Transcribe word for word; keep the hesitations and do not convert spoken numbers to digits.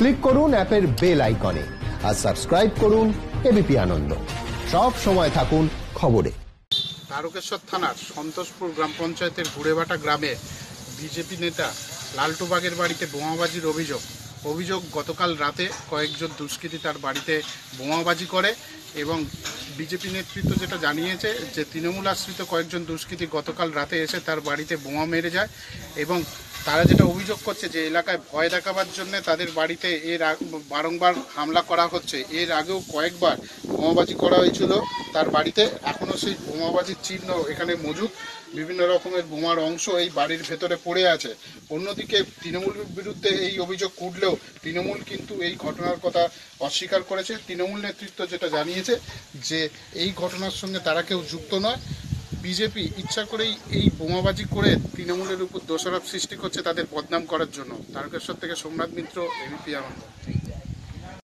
Click করুন অ্যাপের bell আইকনে আর সাবস্ক্রাইব করুন এবিপি আনন্দ। সব সময় থাকুন খবরে। তারকেশ্বর থানার সন্তোষপুর গ্রাম পঞ্চায়েতের গুড়েবাটা গ্রামে বিজেপি নেতা লালটু বাগের বাড়িতে বোমাবাজির অভিযোগ অভিযোগ গতকাল রাতে কয়েকজন দুষ্কৃতী তার বাড়িতে বোমাবাজি করে এবং বিজেপি নেতৃত্ব যেটা জানিয়েছে যে তৃণমূল আশ্রিত কয়েকজন দুষ্কৃতী গতকাল রাতে এসে তার বাড়িতে বোমা মেরে যায় এবং তারা যেটা অভিযোগ করছে যে এলাকায় ভয় দেখাবার জন্য তাদের বাড়িতে এর বারংবার হামলা করা হচ্ছে। এর আগেও কয়েকবার বোমাবাজি করা হয়েছিল তার বাড়িতে, এখনও সেই বোমাবাজির চিহ্ন এখানে মজুদ। বিভিন্ন রকমের বোমার অংশ এই বাড়ির ভেতরে পড়ে আছে। অন্যদিকে তৃণমূলের বিরুদ্ধে এই অভিযোগ উঠলেও তৃণমূল কিন্তু এই ঘটনার কথা অস্বীকার করেছে। তৃণমূল নেতৃত্ব যেটা জানিয়েছে যে এই ঘটনার সঙ্গে তারা কেউ যুক্ত নয়। বিজেপি ইচ্ছা করেই এই বোমাবাজি করে তৃণমূলের উপর দোষারোপ সৃষ্টি করছে তাদের বদনাম করার জন্য। তারকেশ্বর থেকে সোমনাথ মিত্র, এবিপি আনন্দ।